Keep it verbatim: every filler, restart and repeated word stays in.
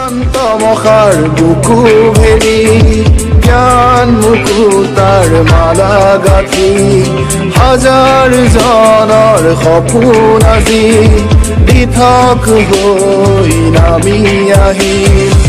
তমসাৰ বুকু ভেৰি জ্ঞান মুকুতাৰ মালা গাঁঠি হাজাৰ জনৰ সপোন আজি পৃথক হৈ নামি আহিল।